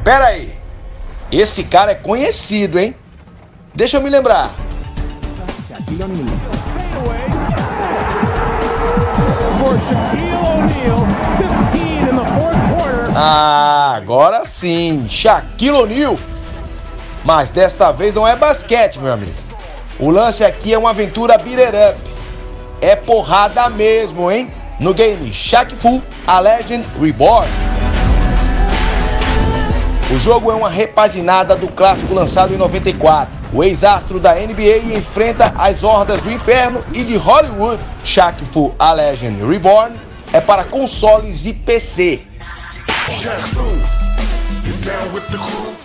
Pera aí, esse cara é conhecido, hein? Deixa eu me lembrar. Ah, agora sim, Shaquille O'Neal. Mas desta vez não é basquete, meu amigo. O lance aqui é uma aventura beat it up. É porrada mesmo, hein? No game Shaq Fu: A Legend Reborn. O jogo é uma repaginada do clássico lançado em 94. O ex-astro da NBA enfrenta as hordas do inferno e de Hollywood. Shaq Fu: A Legend Reborn é para consoles e PC.